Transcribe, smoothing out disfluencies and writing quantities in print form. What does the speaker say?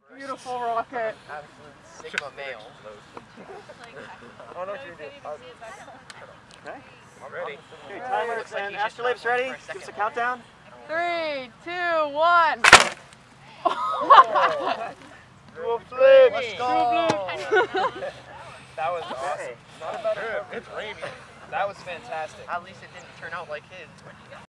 Beautiful rocket. Absolute Sigma male. Oh, no, you did. Okay. I'm ready. Okay, timer and astrolabes ready. Give us a countdown. 3, 2, 1. Dual flip. Let's go. That was awesome. Not about it. It's raining. That was fantastic. At least it didn't turn out like his.